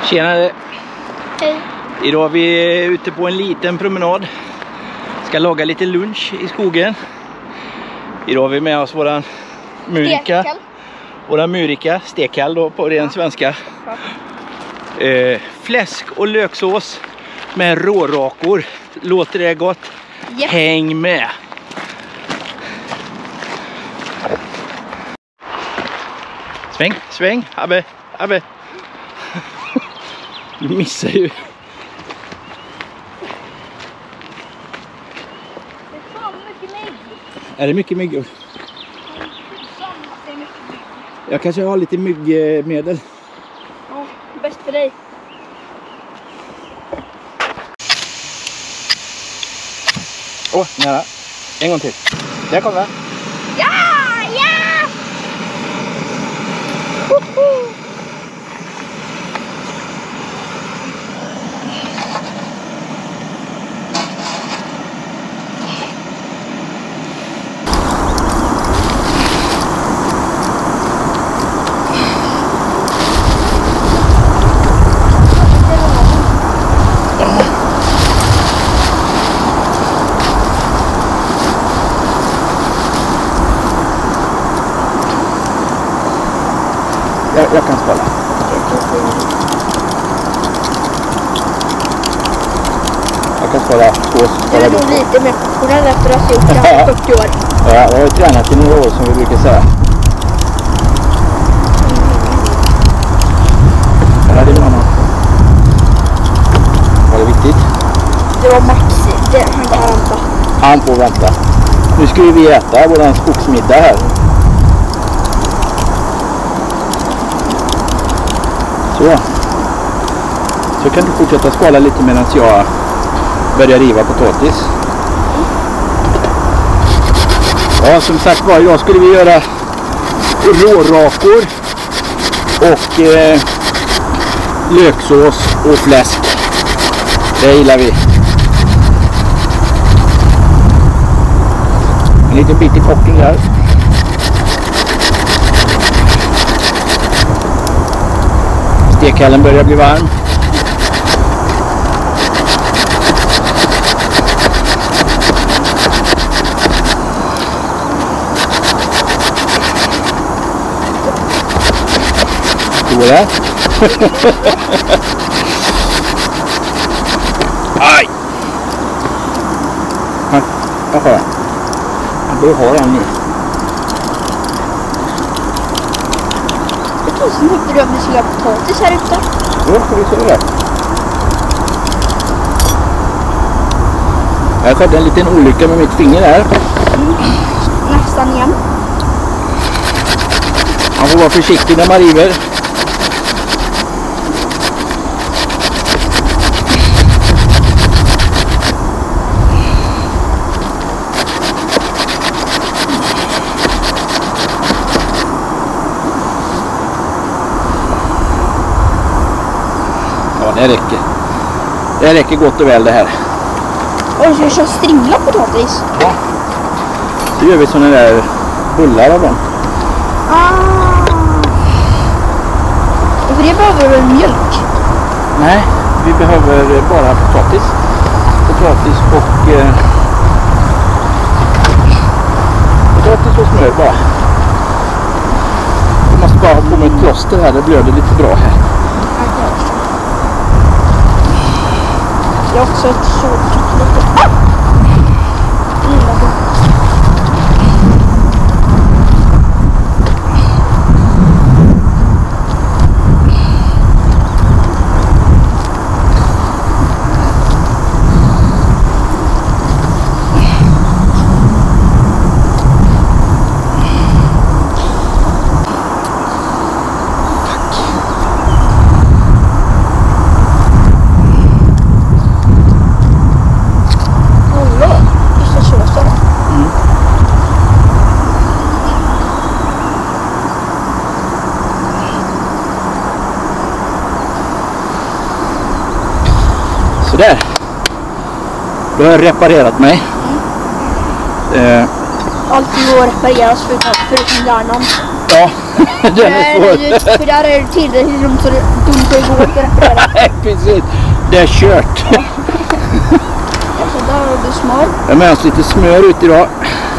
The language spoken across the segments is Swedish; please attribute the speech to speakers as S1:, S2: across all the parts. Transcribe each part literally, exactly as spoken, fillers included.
S1: Tjenare!
S2: Hej!
S1: Idag är vi ute på en liten promenad. Ska laga lite lunch i skogen. Idag har vi med oss våran murika.
S2: Stekhall.
S1: Våran murika, stekhall då på ren svenska.
S2: Ja.
S1: Eh, fläsk och löksås med rårakor. Låter det gott?
S2: Yep.
S1: Häng med! Sväng, sväng, Abbe, Abbe. Du missar ju.
S2: Det är fan mycket mygg.
S1: Är det mycket mygg?
S2: Det är mycket mygg.
S1: Jag kanske har lite myggmedel.
S2: Ja, bäst för dig.
S1: Åh, oh, nära. En gång till. Där kommer den.
S2: Ja! Ja! Woho!
S1: Jag, jag kan spela. Jag kan spela två.
S2: Du är nog lite mer professionell efter att ha gjort det här fyrtio år.
S1: Ja, jag har ju tränat i några år som vi brukar säga. Ja, det är mamma. Var det viktigt?
S2: Det var Maxi. Det, han kan vänta.
S1: Han får vänta. Nu ska vi äta våran skogsmiddag här. Så. Så kan du fortsätta skala lite medan jag börjar riva potatis. Ja, som sagt var, idag skulle vi göra rårakor och eh, löksås och fläsk. Det gillar vi. En liten bit i kocken där. Stekhallen börjar bli varm. Står det? Aj! Här, jag har den. Jag bör ha den nu.
S2: Jag tror som att vi skulle ha potatis här ute.
S1: Ja, vi ser det. Jag skedde en liten olycka med mitt finger där.
S2: Mm. Nästan igen.
S1: Man får vara försiktig när man river. Ja, det räcker. Det räcker gott och väl det här.
S2: Och så ska jag strimla potatis.
S1: Ja. Så gör vi såna där bullar av dem.
S2: Ah. Och för det behöver du mjölk.
S1: Nej, vi behöver bara potatis. Potatis och eh, potatis och smör bara. Jag måste bara ha på mig ett plåster här, det blöder lite bra här.
S2: Jag har också ett sådant lite. Ah! Lilla bort.
S1: Sådär. Då har jag reparerat mig.
S2: Mm.
S1: Eh.
S2: Allt går att repareras förutom Förutom hjärnan.
S1: Ja, den är svår.
S2: För där är det tillräckligt dumt så det dumt så det går inte att reparera.
S1: Nej, precis. Det är kört.
S2: Alltså där har du smör.
S1: Jag har med oss lite smör ut idag.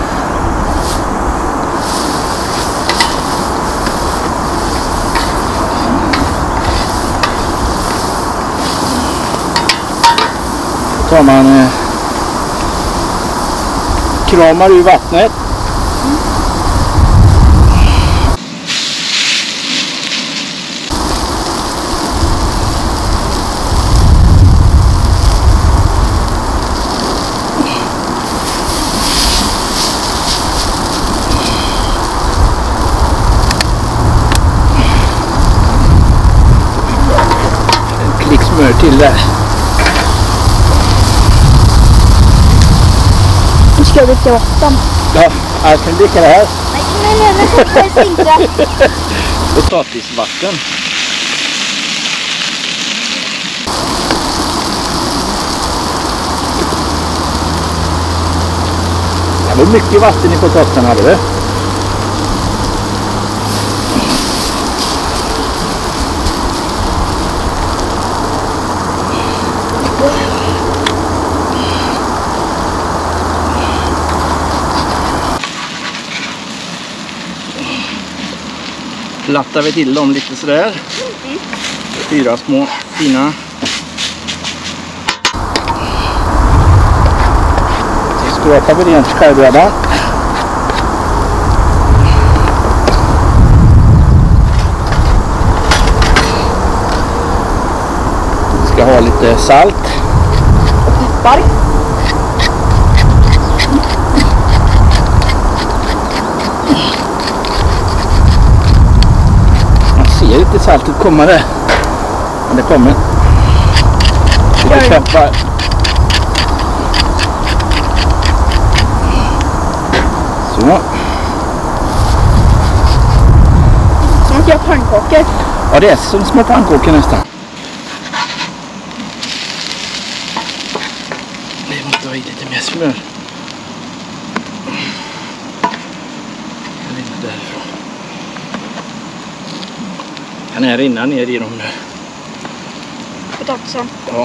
S1: Då tar man eh, kramar ur vattnet. En klick smör till där.
S2: Nu ska jag dricka vatten.
S1: Ja, jag kan dricka det här.
S2: Nej, nej, nej, nej, nej, nej, inte.
S1: Potatisvatten. Det var mycket vatten i potatisen hade vi. Plattar vi till dem lite sådär. Fyra små fina. Så skrapar vi rent skärbrädan. Vi ska ha lite salt.
S2: Peppar.
S1: Jag ser inte saltet komma där. Men det kommer. Lite peppar. Så.
S2: Som att göra pannkakor.
S1: Ja, det är som små pannkakor nästan. Vi måste ha i lite mer smör. Jag vet inte därifrån. Kan jag rinna ner i dem nu?
S2: Potatisen.
S1: Ja.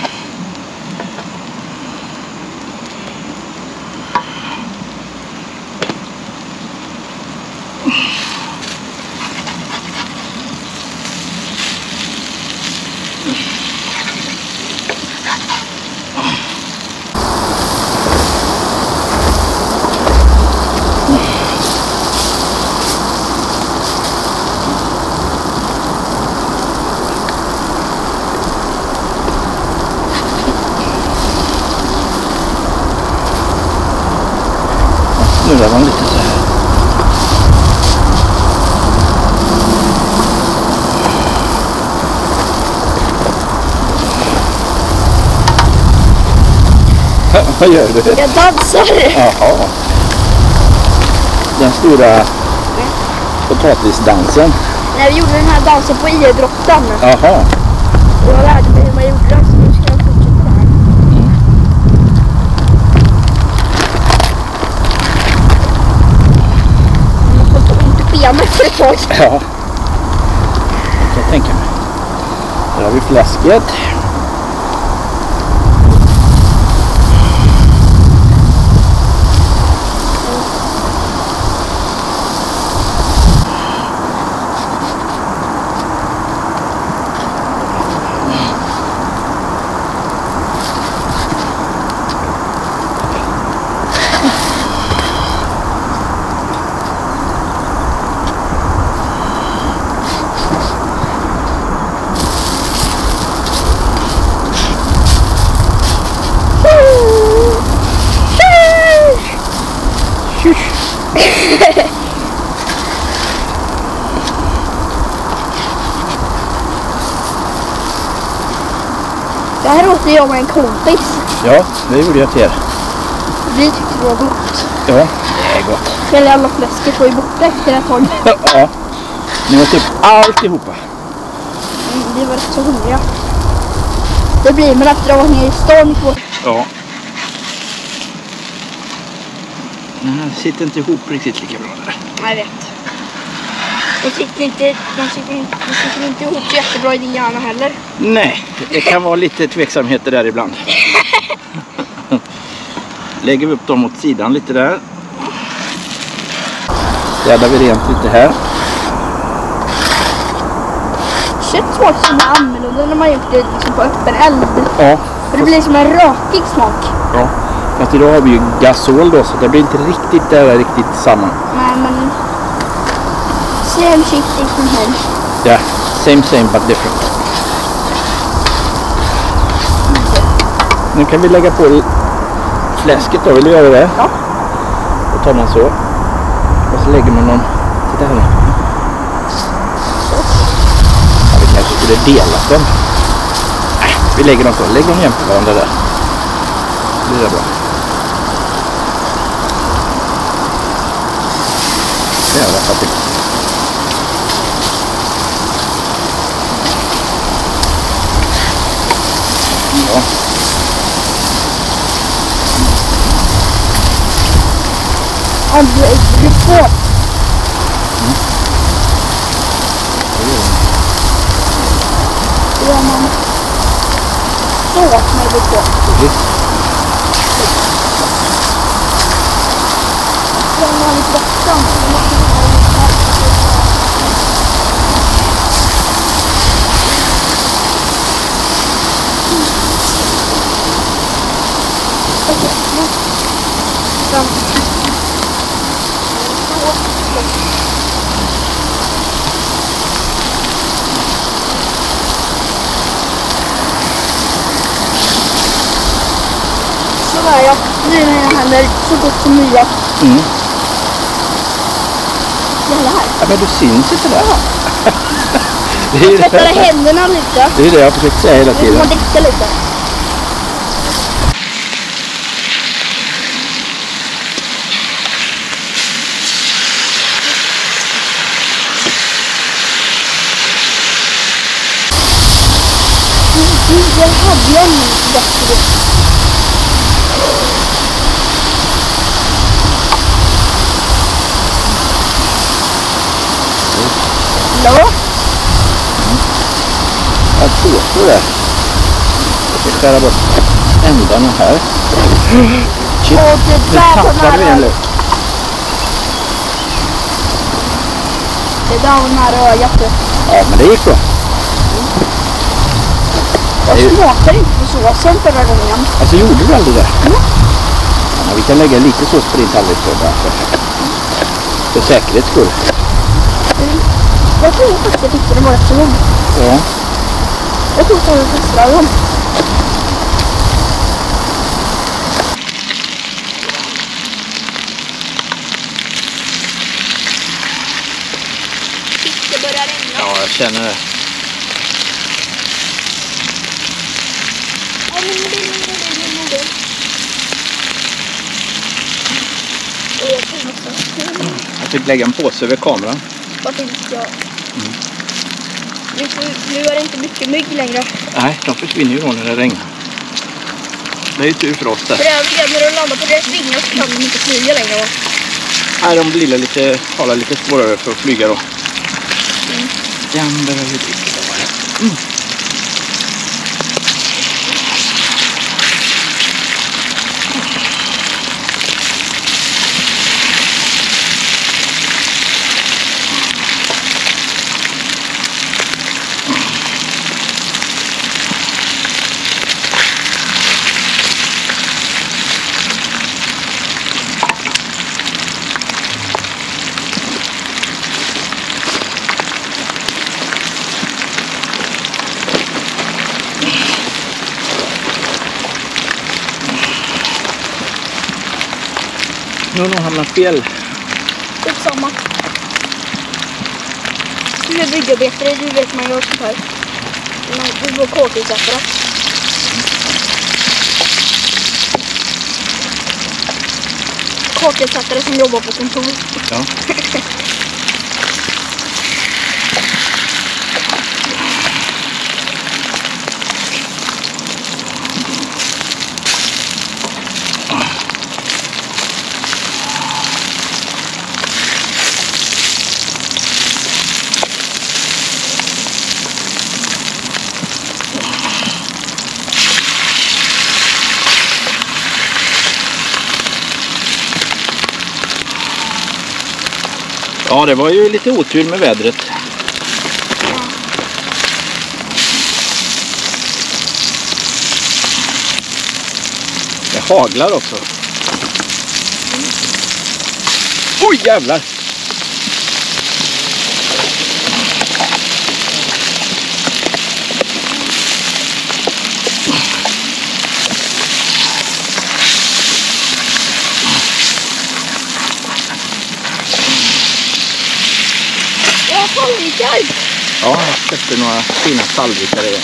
S1: Snurrar man lite så här. Vad gör du?
S2: Jag dansar.
S1: Jaha. Den stora potatisdansen.
S2: När vi gjorde den här dansen på idrotten.
S1: Jaha.
S2: Och jag lärde mig hur man gjorde den, så nu ska jag fortsätta det här. Man får ta ont i benet för ett tag.
S1: Ja. Jag kan tänka mig. Där har vi fläsket.
S2: Det här åt jag med en kompis.
S1: Ja, det gjorde jag till er.
S2: Vi tyckte det var gott.
S1: Ja, det är gott.
S2: Hela jävla fläsket var ju borta efter ett tag.
S1: Ja, ni åt upp alltihopa.
S2: Mm, vi var rätt så hungriga. Det blir man efter att ha varit nere i stan på.
S1: Ja. Den här sitter inte ihop riktigt lika bra där.
S2: Jag vet. De sitter inte, de sitter inte, de sitter inte ihop så jättebra i din hjärna heller.
S1: Nej, det kan vara lite tveksamheter där ibland. Lägger vi upp dem åt sidan lite där. Städar vi rent lite här.
S2: Kött smakar som är annorlunda när man gjort det liksom på öppen eld.
S1: Ja.
S2: För det blir som en rakig smak.
S1: Ja. Fast idag har vi ju gasol då, så det blir inte riktigt det där riktigt samma.
S2: Nej, men same shit different head.
S1: Ja, yeah. Same same but different. Nu kan vi lägga på fläsket då, vill du göra det?
S2: Ja.
S1: Och tar man så. Och så lägger man någon, titta här. Ja, vi kanske skulle dela dem. Nej, vi lägger dem så. Lägg dem jämte varandra där. Det blir bra. Det är det faktiskt. Ja.
S2: Och du är på.
S1: Mm.
S2: Det gör man så när du är på.
S1: Precis.
S2: Jag har lite bortom. Sådär ja, nu är mina händer så gott som nya.
S1: Mm.
S2: Det här.
S1: Ja, men du syns inte där.
S2: Ja.
S1: Det är
S2: Jag
S1: det.
S2: tvättade händerna lite.
S1: Det är det jag försökt säga hela
S2: Nu
S1: tiden.
S2: får man dricka lite. Jag hade ju en bättre. Hallå?
S1: Mm. Jag påstår det. Jag ska skära bort ändarna här. Shit,
S2: Och det
S1: nu
S2: där på
S1: tappade vi en
S2: nära.
S1: lök.
S2: Det där var nära ögat.
S1: Ja, men det gick bra.
S2: Jag
S1: Det är ju-
S2: smakade inte på såsen förra gången.
S1: Alltså gjorde du aldrig det?
S2: Mm.
S1: Ja, vi kan lägga lite sås på din tallrik då bara för, för säkerhets skull.
S2: Jag tror faktiskt att jag tyckte det var rätt så god.
S1: Ja.
S2: Jag tror att jag testade dem. Det börjar regna.
S1: Ja, jag känner det.
S2: Ja, men det är nog det, det är nog det. Och jag tror också.
S1: Jag fick lägga en påse över kameran.
S2: Varför inte jag? Mm. Nu, nu är det inte mycket mygg längre.
S1: Nej, de försvinner ju då när det regnar. Det är ju tur för oss där.
S2: För det är när de landar på deras vingar så kan de inte flyga längre, va?
S1: Nej, de blir lite, har lite svårare för att flyga då.
S2: Mm.
S1: Den behöver vi dricka då. Mm. Nu har de hamnat fel.
S2: Skitsamma. Du är byggarbetare, du vet man gör sånt här. Men du får korttidssättare. Korttidssättare som jobbar på kontor.
S1: Ja. Ja, det var ju lite otur med vädret. Det haglar också. Oj, jävlar!
S2: Ja, salvikar!
S1: Ja, jag köpte några fina salvikar i det.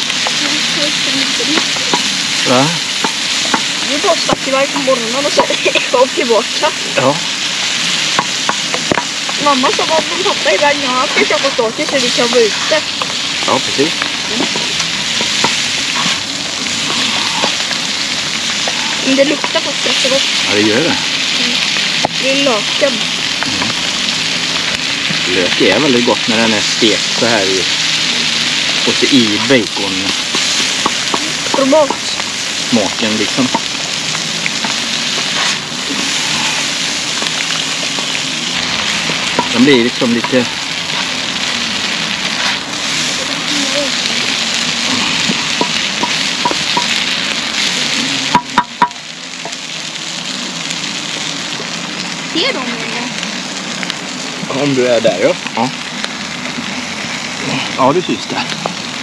S1: Va?
S2: Vi bara stack iväg på morgonen och sen kom tillbaka.
S1: Ja.
S2: Mamma sa att de tappade iväg när han ska köpa saker så vi kan vara ute.
S1: Ja, precis.
S2: Mm. Men det luktar faktiskt rätt gott.
S1: Ja, det gör det.
S2: Mm. Det är löken.
S1: Mm. Lök är väldigt gott när den är stekt så här i, och så i bacon.
S2: Tomat.
S1: Smaken liksom. Den blir liksom lite...
S2: Ser de eller?
S1: Om du är där, ja. Ja, ja du syns där.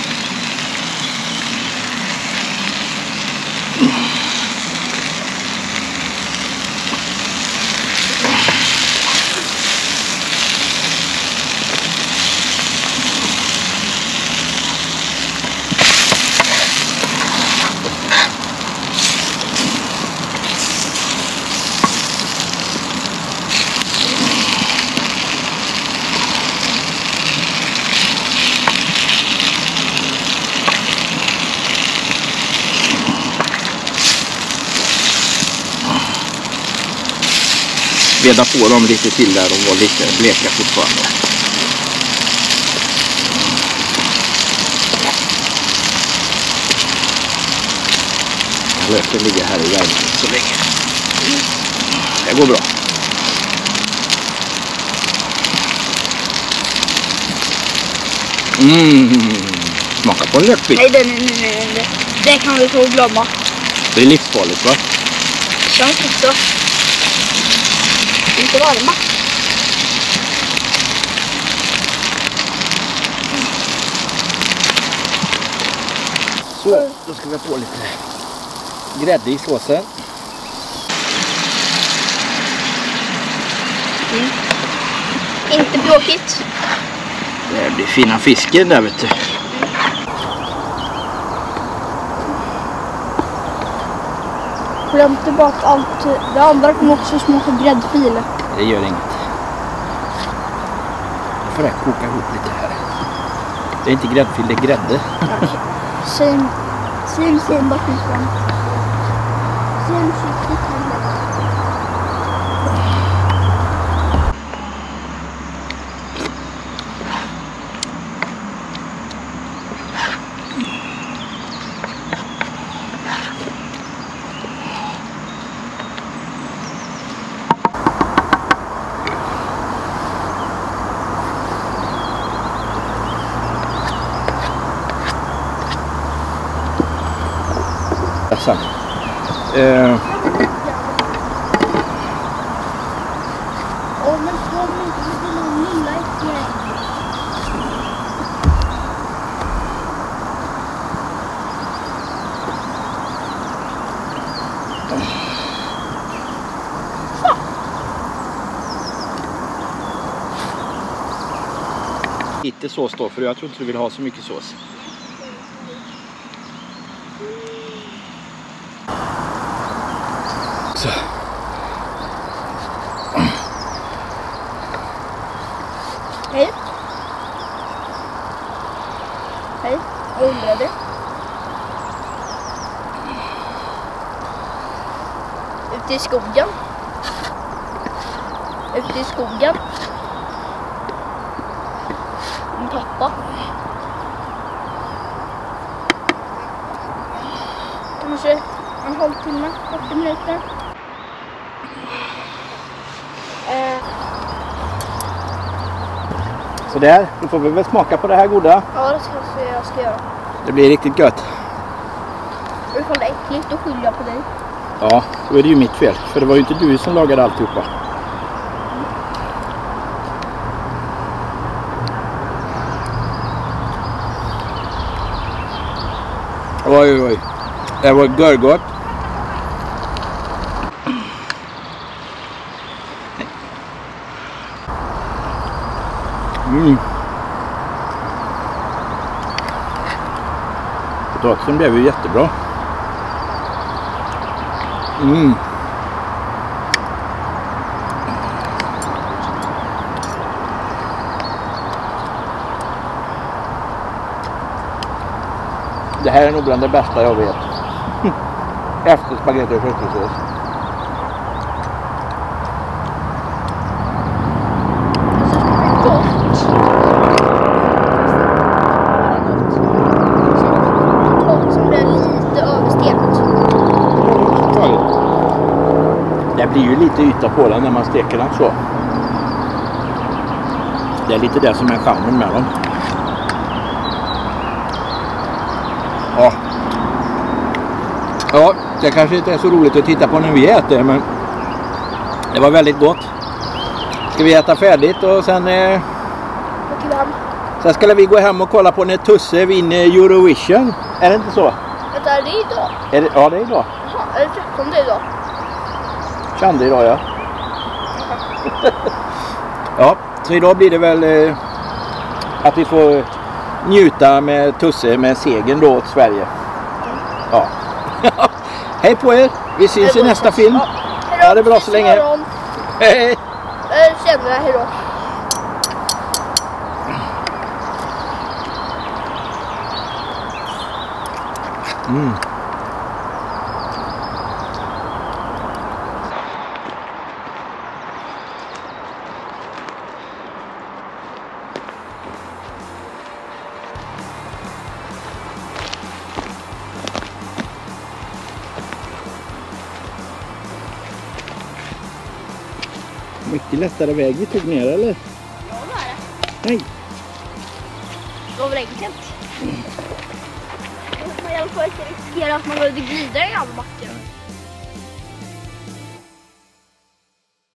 S1: Veda på dem lite till där och var lite bleka fortfarande. Löken ligger här i värmen så länge. Det går bra. Mm. Smaka på en lökbit.
S2: Nej, nej, nej, nej, nej. Det kan vi få glömma.
S1: Det är livsfarligt, va?
S2: Känns också. Inte varma.
S1: Så, då ska vi ha på lite grädde i såsen.
S2: Mm. Inte bråkigt.
S1: Det blir fina fisken där, vet du.
S2: Glöm tillbaka allt. Det andra kommer också smaka gräddfil.
S1: Det gör inget. Nu får jag koka ihop lite här. Det är inte gräddfil, det är grädde.
S2: Same, same, same, but different. Same shit, different.
S1: Sen. Uh. Lite sås då, för jag tror inte du vill ha så mycket sås. Så.
S2: Hej. Hej, jag undrade. Ute i skogen. Ute i skogen. Min pappa. Kanske en halvtimme, fyrtio minuter. Eh.
S1: Så där, då får vi väl smaka på det här goda.
S2: Ja, det ska jag ska göra.
S1: Det blir riktigt gött.
S2: Ifall det är äckligt, då skyller jag på dig.
S1: Ja, då är det ju mitt fel. För det var ju inte du som lagade alltihopa. Oj, oj. Det var görgott. Mm. Potatisen blev ju jättebra. Mm. Det här är nog bland det bästa jag vet. Efter spagetti och köttfärssås. Det blir ju lite yta på den när man steker den så. Det är lite det som är charmen med dem. Ja. Ja, det kanske inte är så roligt att titta på när vi äter, men det var väldigt gott. Ska vi äta färdigt och sen eh, sen ska vi gå hem och kolla på när Tusse vinner Eurovision. Är det inte så?
S2: Vänta, är det idag?
S1: Är det, ja, det är idag.
S2: Jaha, är det trettonde idag?
S1: Kände idag, ja. Ja, så idag blir det väl eh, att vi får njuta med Tusse med segern då åt Sverige. Ja. Hej på er. Vi syns i nästa film.
S2: Ja. Hejdå,
S1: Ja, det är bra så länge.
S2: imorgon.
S1: Hej.
S2: Eh, Senare, hejdå.
S1: Mm. Mycket lättare väg vi tog ner, eller?
S2: Ja, det är det.
S1: Nej.
S2: Det var väl enkelt. Man i alla fall inte riskera att man behövde glida i all backen.